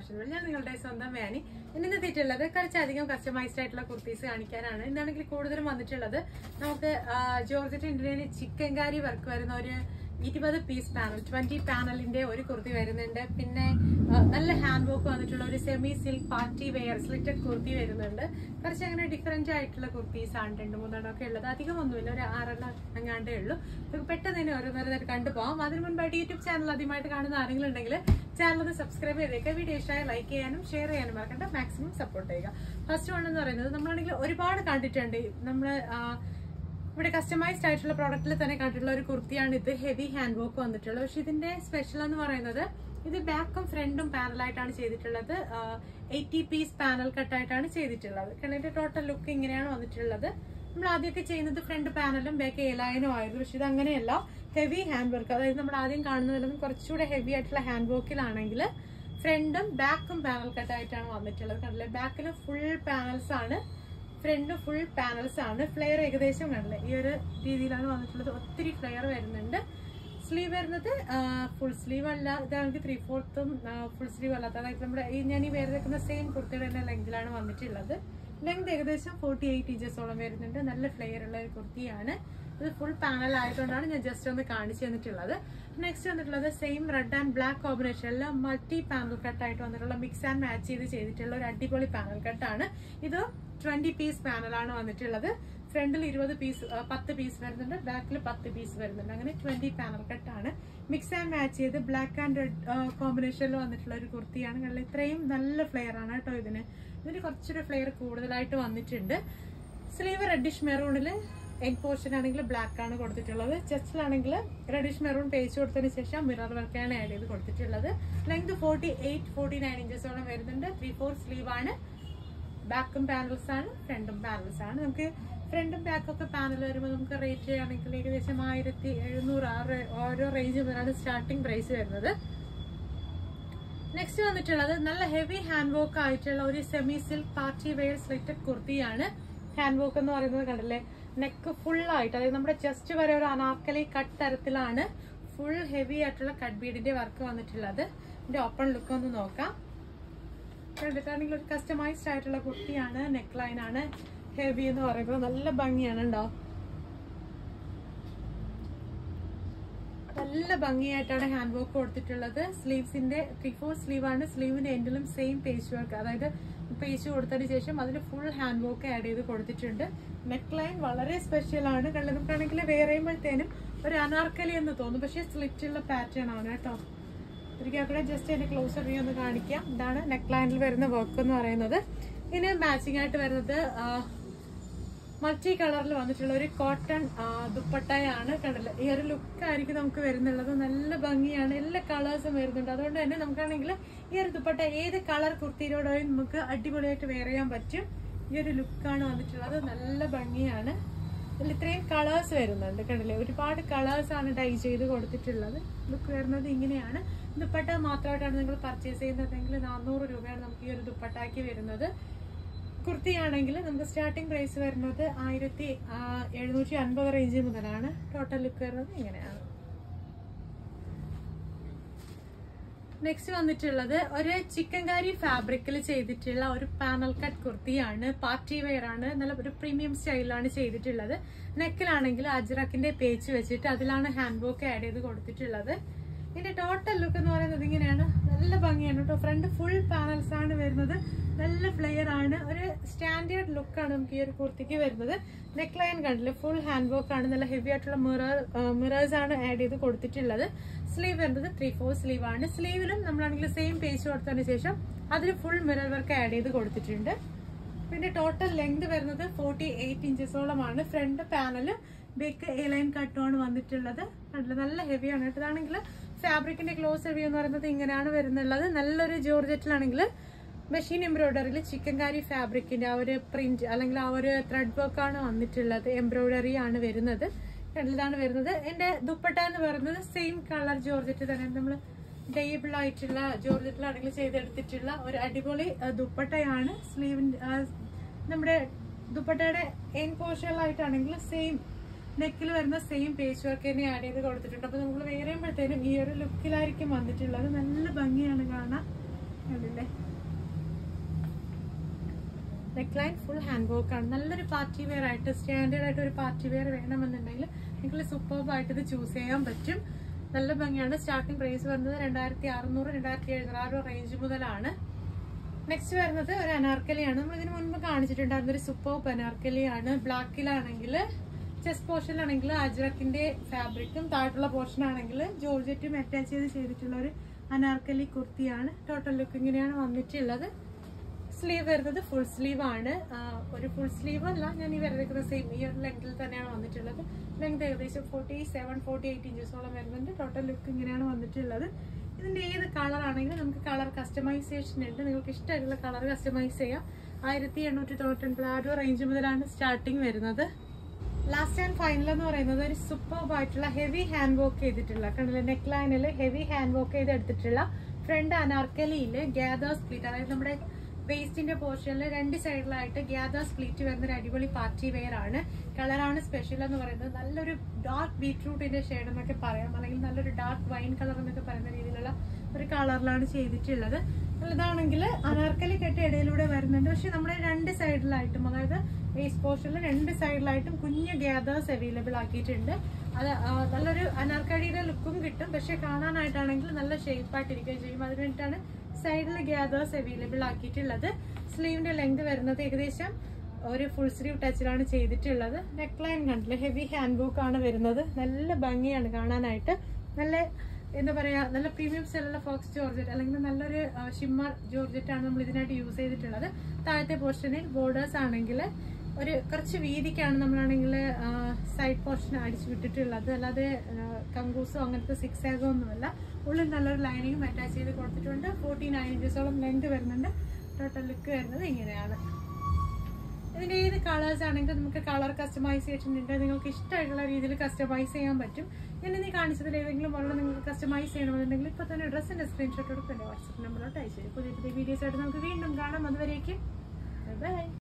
Fashion. ഞാൻ നിങ്ങളുടെ സ്വന്തം വേനി. ഇന്ന് എത്തിയിട്ടുള്ളത് കുറച്ചധികം കസ്റ്റമൈസ്ഡ് ആയിട്ടുള്ള കുർത്തീസ് കാണിക്കാനാണ്. ഇന്നാണെങ്കിൽ കൂടുതലും വന്നിട്ടുള്ളത് നമുക്ക് ജോർജറ്റ് ഇന്ത്യയിൽ ചിക്കൻ കാരി വർക്ക് വരുന്ന ഒരു 20 പീസ് പാനൽ 20 പാനലിന്റെ ഒരു കുർത്തി വരുന്നുണ്ട്. പിന്നെ നല്ല ഹാൻഡ് വർക്ക് വന്നിട്ടുള്ള ഒരു semi silk party wear slitted kurti വരുന്നുണ്ട്. കുറച്ച് അങ്ങനെ ഡിഫറെന്റ് ആയിട്ടുള്ള കുർത്തീസ് ആണ് 2-3 ഒക്കെ ഉള്ളത്. അധികം ഒന്നുമില്ല, ഒരു 6 അങ്ങാണ്ടേ ഉള്ളൂ. പെട്ടെന്ന് തന്നെ ഓരോന്നോരോന്നായിട്ട് കണ്ടുപോകാം. അതിന് മുൻപായിട്ട് യൂട്യൂബ് ചാനൽ ആദ്യമായിട്ട് കാണുന്ന ആരെങ്കിലും ഉണ്ടെങ്കിൽ ചാനൽ ഒന്ന് സബ്സ്ക്രൈബ് ചെയ്തേക്കുക. വീഡിയോ ഇഷ്ടമായി ലൈക്ക് ചെയ്യാനും ഷെയർ ചെയ്യാനും മറക്കണ്ട. മാക്സിമം സപ്പോർട്ട് ചെയ്യുക. ഫസ്റ്റ് വൺ എന്ന് പറയുന്നത് നമ്മളാണെങ്കിൽ ഒരുപാട് കണ്ടിട്ടുണ്ട്. നമ്മൾ ഇവിടെ കസ്റ്റമൈസ്ഡ് ആയിട്ടുള്ള പ്രോഡക്റ്റിൽ തന്നെ കണ്ടിട്ടുള്ള ഒരു കുർത്തിയാണ് ഇത്. ഹെവി ഹാൻഡ് വർക്ക് വന്നിട്ടുള്ളത്. പക്ഷെ ഇതിന്റെ സ്പെഷ്യൽ എന്ന് പറയുന്നത് ഇത് ബാക്കും ഫ്രണ്ടും പാനലായിട്ടാണ് ചെയ്തിട്ടുള്ളത്. 80 പീസ് പാനൽ കട്ടായിട്ടാണ് ചെയ്തിട്ടുള്ളത്. ഇതിന്റെ ടോട്ടൽ ലുക്ക് ഇങ്ങനെയാണ് വന്നിട്ടുള്ളത്. നമ്മൾ ആദ്യമൊക്കെ ചെയ്യുന്നത് ഫ്രണ്ട് പാനലും ബാക്ക് എലൈനും ആയിരുന്നു. പക്ഷെ ഇത് അങ്ങനെയല്ല, ഹെവി ഹാൻഡ് വർക്ക്. അതായത് നമ്മൾ ആദ്യം കാണുന്നതിലും കുറച്ചുകൂടെ ഹെവി ആയിട്ടുള്ള ഹാൻഡ് വർക്കിലാണെങ്കിൽ ഫ്രണ്ടും ബാക്കും പാനൽ കട്ടായിട്ടാണ് വന്നിട്ടുള്ളത്. കണ്ടില്ലേ, ബാക്കിൽ ഫുൾ പാനൽസ് ആണ്, ഫ്രണ്ട് ഫുൾ പാനൽസ് ആണ്. ഫ്ലെയർ ഏകദേശം കണ്ടില്ലേ ഈ ഒരു രീതിയിലാണ് വന്നിട്ടുള്ളത്. ഒത്തിരി ഫ്ലെയർ വരുന്നുണ്ട്. സ്ലീവ് വരുന്നത് ഫുൾ സ്ലീവ് അല്ല, ഇതാണെങ്കിൽ 3/4 ഫുൾ സ്ലീവ് അല്ലാത്ത, അതായത് നമ്മുടെ ഞാൻ ഈ വേറെ വെക്കുന്ന സെയിം കുർത്തിയുടെ തന്നെ ലെങ്തിലാണ് വന്നിട്ടുള്ളത്. ലെങ്ത് ഏകദേശം 48 ഇഞ്ചസോളം വരുന്നുണ്ട്. നല്ല ഫ്ലെയർ ഉള്ള ഒരു കുർത്തിയാണ്. ഇത് ഫുൾ പാനൽ ആയതുകൊണ്ടാണ് ഞാൻ ജസ്റ്റ് ഒന്ന് കാണിച്ചു തന്നിട്ടുള്ളത്. നെക്സ്റ്റ് വന്നിട്ടുള്ളത് സെയിം റെഡ് ആൻഡ് ബ്ലാക്ക് കോമ്പിനേഷനിൽ മൾട്ടി പാനൽ കട്ടായിട്ട് വന്നിട്ടുള്ള മിക്സ് ആൻഡ് മാച്ച് ചെയ്തിട്ടുള്ള ഒരു അടിപൊളി പാനൽ കട്ടാണ് ഇത്. 20 പീസ് പാനലാണ് വന്നിട്ടുള്ളത്. ഫ്രണ്ടിൽ 10 പീസ് വരുന്നുണ്ട്, ബാക്കിൽ 10 പീസ് വരുന്നുണ്ട്. അങ്ങനെ 20 പാനൽ കട്ടാണ്. മിക്സ് ആൻഡ് മാച്ച് ചെയ്ത് ബ്ലാക്ക് ആൻഡ് റെഡ് കോമ്പിനേഷനിൽ വന്നിട്ടുള്ള ഒരു കുർത്തിയാണ്. കാരണം ഇത്രയും നല്ല ഫ്ലെയർ ആണ് കേട്ടോ. ഇതിന് കുറച്ചൊരു ഫ്ലെയർ കൂടുതലായിട്ട് വന്നിട്ടുണ്ട്. സ്ലീവ് റെഡിഷ് മെറൂണിൽ എൻഡ് പോർഷൻ ആണെങ്കിൽ ബ്ലാക്ക് ആണ് കൊടുത്തിട്ടുള്ളത്. ചെസ്റ്റിലാണെങ്കിൽ റെഡിഷ് മെറൂൺ പേസ്റ്റ് കൊടുത്തതിന് ശേഷം മിറർ വർക്കാണ് ആഡ് ചെയ്ത് കൊടുത്തിട്ടുള്ളത്. ലെങ്ത് 48-49 ഇഞ്ചസോളം വരുന്നുണ്ട്. 3/4 സ്ലീവ് ആണ്. ബാക്കും പാനൽസ് ആണ്, ഫ്രണ്ടും പാനൽസ് ആണ്. നമുക്ക് ഫ്രണ്ടും ബാക്കും ഒക്കെ പാനൽ വരുമ്പോൾ നമുക്ക് റേറ്റ് ആണെങ്കിൽ ഏകദേശം 1700 ഓരോ റേഞ്ച് മുതലാണ് സ്റ്റാർട്ടിംഗ് പ്രൈസ് വരുന്നത്. നെക്സ്റ്റ് വന്നിട്ടുള്ളത് നല്ല ഹെവി ഹാൻഡ് വർക്ക് ആയിട്ടുള്ള ഒരു semi silk party wear slitted കുർത്തിയാണ്. ഹാൻഡ് വർക്ക് എന്ന് പറയുന്നത് കണ്ടല്ലേ, നെക്ക് ഫുൾ ആയിട്ട്, അതായത് നമ്മുടെ ചെസ്റ്റ് വരെ ഒരു അനാർക്കലി കട്ട് തരത്തിലാണ് ഫുൾ ഹെവി ആയിട്ടുള്ള കട്ട് ബീഡിന്റെ വർക്ക് വന്നിട്ടുള്ളത്. ഇതിന്റെ ഓപ്പൺ ലുക്ക് ഒന്ന് നോക്കാം. കണ്ടിട്ടാണെങ്കിൽ ഒരു കസ്റ്റമൈസ്ഡ് ആയിട്ടുള്ള കുർത്തിയാണ്. നെക്ക് ലൈൻ ആണ് ഹെവി എന്ന് പറയുമ്പോൾ നല്ല ഭംഗിയാണ് ഉണ്ടോ. നല്ല ഭംഗിയായിട്ടാണ് ഹാൻഡ് വർക്ക് കൊടുത്തിട്ടുള്ളത്. സ്ലീവ്സിന്റെ 3/4 സ്ലീവ് ആണ്. സ്ലീവിന്റെ എൻഡിലും സെയിം പേസ്റ്റ് വർക്ക്, അതായത് പേസ്റ്റ് കൊടുത്തതിന് ശേഷം അതിൽ ഫുൾ ഹാൻഡ് വർക്ക് ആഡ് ചെയ്ത് കൊടുത്തിട്ടുണ്ട്. നെക്ക് ലൈൻ വളരെ സ്പെഷ്യൽ ആണ്. നമുക്കാണെങ്കിൽ വെയർ ചെയ്യുമ്പോഴത്തേനും ഒരു അനാർക്കലി എന്ന് തോന്നും, പക്ഷെ സ്ലിറ്റുള്ള പാറ്റേൺ ആണ് കേട്ടോ. ഒരിക്കൽ ജസ്റ്റ് അതിന്റെ ക്ലോസർ വ്യൂ ഒന്ന് കാണിക്കാം. ഇതാണ് നെക്ക് ലൈനിൽ വരുന്ന വർക്ക് എന്ന് പറയുന്നത്. ഇതിന് മാച്ചിങ് ആയിട്ട് വരുന്നത് മൾട്ടി കളറിൽ വന്നിട്ടുള്ള ഒരു കോട്ടൺ ദുപ്പട്ടയാണ്. കണ്ടല്ലോ, ഈ ഒരു ലുക്ക് ആയിരിക്കും നമുക്ക് വരുന്നുള്ളത്. നല്ല ഭംഗിയാണ്, എല്ലാ കളേഴ്സും വരുന്നുണ്ട്. അതുകൊണ്ട് തന്നെ നമുക്കാണെങ്കിൽ ഈ ഒരു ദുപ്പട്ട ഏത് കളർ കുർത്തിയിലൂടെയും നമുക്ക് അടിപൊളിയായിട്ട് വെയർ ചെയ്യാൻ പറ്റും. ഈ ഒരു ലുക്കാണ് വന്നിട്ടുള്ളത്. നല്ല ഭംഗിയാണ്. ഇതിൽ ഇത്രയും കളേഴ്സ് വരുന്നുണ്ട്. കണ്ടില്ലേ, ഒരുപാട് കളേഴ്സ് ആണ് ഡൈ ചെയ്ത് കൊടുത്തിട്ടുള്ളത്. ലുക്ക് വരുന്നത് ഇങ്ങനെയാണ്. ദുപ്പട്ട മാത്രമായിട്ടാണ് നിങ്ങൾ പർച്ചേസ് ചെയ്യുന്നതെങ്കിൽ 400 രൂപയാണ് നമുക്ക് ഈ ഒരു ദുപ്പട്ടാക്കി വരുന്നത്. കുർത്തിയാണെങ്കിൽ നമുക്ക് സ്റ്റാർട്ടിംഗ് പ്രൈസ് വരുന്നത് 1750 റേഞ്ച് മുതലാണ്. ടോട്ടൽ ലുക്ക് വരുന്നത് ഇങ്ങനെയാണ്. നെക്സ്റ്റ് വന്നിട്ടുള്ളത് ഒരു ചിക്കൻ കാരി ഫാബ്രിക്കിൽ ചെയ്തിട്ടുള്ള ഒരു പാനൽ കട്ട് കുർത്തിയാണ്. പാർട്ടി വെയർ ആണ്. നല്ല ഒരു പ്രീമിയം സ്റ്റൈലാണ് ചെയ്തിട്ടുള്ളത്. നെക്കിലാണെങ്കിൽ അജ്രക്കിന്റെ പേച്ച് വെച്ചിട്ട് അതിലാണ് ഹാൻഡ് വർക്ക് ആഡ് ചെയ്ത് കൊടുത്തിട്ടുള്ളത്. ഇതിന്റെ ടോട്ടൽ ലുക്ക് എന്ന് പറയുന്നത് ഇങ്ങനെയാണ്. നല്ല ഭംഗിയാണ് കേട്ടോ. ഫ്രണ്ട് ഫുൾ പാനൽസ് ആണ് വരുന്നത്. നല്ല ഫ്ലെയർ ആണ്. ഒരു സ്റ്റാൻഡേർഡ് ലുക്കാണ് നമുക്ക് ഈ ഒരു കുർത്തിക്ക് വരുന്നത്. നെക്ക് ലൈൻ കണ്ടില്ല, ഫുൾ ഹാൻഡ് വർക്ക് ആണ്. നല്ല ഹെവി ആയിട്ടുള്ള മിറേഴ്സ് ആണ് ആഡ് ചെയ്ത് കൊടുത്തിട്ടുള്ളത്. സ്ലീവ് വരുന്നത് 3/4 സ്ലീവ് ആണ്. സ്ലീവിലും നമ്മളാണെങ്കിൽ സെയിം പേസ്റ്റ് കൊടുത്തതിന് ശേഷം അതിൽ ഫുൾ മിറർ വർക്ക് ആഡ് ചെയ്ത് കൊടുത്തിട്ടുണ്ട്. പിന്നെ ടോട്ടൽ ലെങ്ത് വരുന്നത് 48 ഇഞ്ചസോളമാണ്. Front panel back a line കട്ടുമാണ് വന്നിട്ടുള്ളത്. നല്ല ഹെവിയാണ് കേട്ടോ. ഇതാണെങ്കിൽ ഫാബ്രിക്കിന്റെ ക്ലോസ് വ്യൂ എന്ന് പറയുന്നത് ഇങ്ങനെയാണ് വരുന്നുള്ളത്. നല്ലൊരു ജോർജറ്റിലാണെങ്കിൽ മെഷീൻ എംബ്രോയിഡറിയിൽ ചിക്കൻ കാരി ഫാബ്രിക്കിന്റെ ആ ഒരു പ്രിന്റ് അല്ലെങ്കിൽ ആ ഒരു ത്രെഡ് വർക്ക് ആണ് വന്നിട്ടുള്ളത്. എംബ്രോയിഡറി ആണ് വരുന്നത്. ഇതാണ് വരുന്നത്. എന്റെ ദുപ്പട്ട എന്ന് പറയുന്നത് സെയിം കളർ ജോർജറ്റ് തന്നെ. നമ്മൾ ഡേബിൾ ആയിട്ടുള്ള ജോർജറ്റിലാണെങ്കിൽ ചെയ്തെടുത്തിട്ടുള്ള ഒരു അടിപൊളി ദുപ്പട്ടയാണ്. സ്ലീവിന്റെ നമ്മുടെ ദുപ്പട്ടയുടെ എൻഡ് പോർഷനിലായിട്ടാണെങ്കിൽ സെയിം നെക്കിൽ വരുന്ന സെയിം പേച്ച് വർക്ക് തന്നെ ആഡ് ചെയ്ത് കൊടുത്തിട്ടുണ്ട്. അപ്പൊ നമ്മൾ വെയർ ചെയ്യുമ്പോഴത്തേനും ഈ ഒരു ലുക്കിലായിരിക്കും വന്നിട്ടുള്ളത്. നല്ല ഭംഗിയാണ് കാണാൻ. കണ്ടില്ലേ? നെക്ലൈൻ ഫുൾ ഹാൻഡ് വർക്ക് ആണ്. നല്ലൊരു പാർട്ടി വെയർ ആയിട്ട് സ്റ്റാൻഡേർഡ് ആയിട്ട് ഒരു പാർട്ടി വെയർ വേണമെന്നുണ്ടെങ്കിൽ നിങ്ങൾ സൂപ്പർബ് ആയിട്ട് ഇത് ചൂസ് ചെയ്യാൻ പറ്റും. നല്ല ഭംഗിയാണ്. സ്റ്റാർട്ടിംഗ് പ്രൈസ് വരുന്നത് 2600 2700 ആ ഒരു റേഞ്ച് മുതലാണ്. നെക്സ്റ്റ് വരുന്നത് ഒരു അനാർക്കലിയാണ്. നമ്മൾ ഇതിന് മുൻപ് കാണിച്ചിട്ടുണ്ടായിരുന്ന ഒരു സൂപ്പർബ് അനാർക്കലിയാണ്. ബ്ലാക്കിലാണെങ്കിൽ ചെസ്റ്റ് പോർഷനിലാണെങ്കിൽ അജ്രക്കിന്റെ ഫാബ്രിക്കും താഴെയുള്ള പോർഷൻ ആണെങ്കിൽ ജോർജറ്റും അറ്റാച്ച് ചെയ്തിട്ടുള്ള ഒരു അനാർക്കലി കുർത്തിയാണ്. ടോട്ടൽ ലുക്ക് ഇങ്ങനെയാണ് വന്നിട്ടുള്ളത്. സ്ലീവ് വരുന്നത് ഫുൾ സ്ലീവ് ആണ്. ഒരു ഫുൾ സ്ലീവ് അല്ല, ഞാൻ ഈ വരുന്ന സെയിം ഈ ഒരു ലെങ്തിൽ തന്നെയാണ് വന്നിട്ടുള്ളത്. ലെങ്ത് ഏകദേശം 47-48 ഇഞ്ചസോളം വരുന്നുണ്ട്. ടോട്ടൽ ലുക്ക് ഇങ്ങനെയാണ് വന്നിട്ടുള്ളത്. ഇതിന്റെ ഏത് കളർ ആണെങ്കിലും നമുക്ക് കളർ കസ്റ്റമൈസേഷൻ ഉണ്ട്. നിങ്ങൾക്ക് ഇഷ്ടമായിട്ടുള്ള കളർ കസ്റ്റമൈസ് ചെയ്യാം. 1899 ആ ഒരു റേഞ്ച് മുതലാണ് സ്റ്റാർട്ടിങ് വരുന്നത്. ലാസ്റ്റ് ആൻഡ് ഫൈനൽ എന്ന് പറയുന്നത് ഒരു സൂപ്പർബ് ആയിട്ടുള്ള ഹെവി ഹാൻഡ് വർക്ക് ചെയ്തിട്ടുള്ള കണ്ടില്ല, നെക്ക് ലൈനിൽ ഹെവി ഹാൻഡ് വർക്ക് ചെയ്ത് എടുത്തിട്ടുള്ള ഫ്രണ്ട് അനാർക്കലിയില് ഗ്യാദർ സ്പ്ലിറ്റ്, അതായത് നമ്മുടെ വേസ്റ്റിന്റെ പോർഷനിൽ രണ്ട് സൈഡിലായിട്ട് ഗ്യാദർ സ്പ്ലിറ്റ് വരുന്ന ഒരു അടിപൊളി പാർട്ടി വെയർ ആണ്. കളറാണ് സ്പെഷ്യൽ എന്ന് പറയുന്നത്. നല്ലൊരു ഡാർക്ക് ബീറ്റ്റൂട്ടിന്റെ ഷെയ്ഡ് എന്നൊക്കെ പറയാം, അല്ലെങ്കിൽ നല്ലൊരു ഡാർക്ക് വൈൻ കളർ എന്നൊക്കെ പറയുന്ന രീതിയിലുള്ള ഒരു കളറിലാണ് ചെയ്തിട്ടുള്ളത്. നല്ലതാണെങ്കിൽ അനാർക്കലി കെട്ടി ഇടയിലൂടെ വരുന്നുണ്ട്. പക്ഷെ നമ്മുടെ രണ്ട് സൈഡിലായിട്ടും, അതായത് വേസ്റ്റ് പോർഷനിൽ രണ്ട് സൈഡിലായിട്ടും കുഞ്ഞു ഗ്യാദേഴ്സ് അവൈലബിൾ ആക്കിയിട്ടുണ്ട്. അത് നല്ലൊരു അനാർക്കലിയുടെ ലുക്കും കിട്ടും, പക്ഷെ കാണാനായിട്ടാണെങ്കിൽ നല്ല ഷേപ്പായിട്ടിരിക്കുകയും ചെയ്യും. അതിന് വേണ്ടിയിട്ടാണ് സൈഡിൽ ഗ്യാദേഴ്സ് അവൈലബിൾ ആക്കിയിട്ടുള്ളത്. സ്ലീവിന്റെ ലെങ്ത് വരുന്നത് ഏകദേശം ഒരു ഫുൾ സ്ലീവ് ടച്ചിലാണ് ചെയ്തിട്ടുള്ളത്. നെക്ക് ലൈൻ കണ്ടില്ല, ഹെവി ഹാൻഡ് വർക്ക് ആണ് വരുന്നത്. നല്ല ഭംഗിയാണ് കാണാനായിട്ട്. നല്ല എന്താ പറയാ, നല്ല പ്രീമിയം സ്റ്റൈലുള്ള ഫോക്സ് ജോർജറ്റ് അല്ലെങ്കിൽ നല്ലൊരു ഷിമ്മർ ജോർജറ്റ് ആണ് നമ്മൾ ഇതിനായിട്ട് യൂസ് ചെയ്തിട്ടുള്ളത്. താഴത്തെ പോർഷനിൽ ബോർഡേഴ്സ് ആണെങ്കിൽ ഒരു കുറച്ച് വീതിക്കാണ് നമ്മളാണെങ്കിൽ സൈഡ് പോർഷൻ അടിച്ചു വിട്ടിട്ടുള്ളത്. അല്ലാതെ കങ്കൂസോ അങ്ങനത്തെ സിക്സാഗോ ഒന്നുമല്ല. ഉള്ളിൽ നല്ലൊരു ലൈനിങ്ങും അറ്റാച്ച് ചെയ്ത് കൊടുത്തിട്ടുണ്ട്. 49 ഇഞ്ചസോളം ലെങ്ത് വരുന്നുണ്ട്. ടോട്ടൽ ലുക്ക് വരുന്നത് ഇങ്ങനെയാണ്. ഇതിന്റെ ഏത് കളേഴ്സ് ആണെങ്കിലും നമുക്ക് കളർ കസ്റ്റമൈസേഷൻ ഉണ്ട്. നിങ്ങൾക്ക് ഇഷ്ടമായിട്ടുള്ള രീതിയിൽ കസ്റ്റമൈസ് ചെയ്യാൻ പറ്റും. ഞാൻ ഇനി കാണിച്ചതിൽ ഏതെങ്കിലും ഒരെണ്ണം നിങ്ങൾക്ക് കസ്റ്റമൈസ് ചെയ്യണമെന്നുണ്ടെങ്കിൽ ഇപ്പോൾ തന്നെ ഡ്രസ്സിന്റെ സ്ക്രീൻഷോട്ട് എടുക്കും, എൻ്റെ വാട്സ്ആപ്പ് നമ്പറിലോട്ട് അയച്ചു തരും. പുതിയ പുതിയ വീഡിയോസ് ആയിട്ട് നമുക്ക് വീണ്ടും കാണാം. അതുവരേക്കും ബൈ.